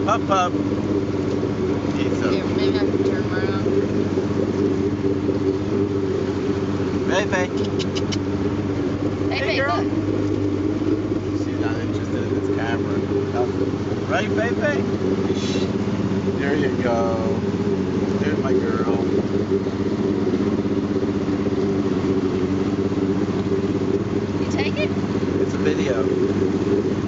Pup pup. He's Yeah, maybe I have to turn around. Faye Faye. Hey, girl. look. She's not interested in this camera. Right, Faye Faye? There you go. There's my girl. You take it? It's a video.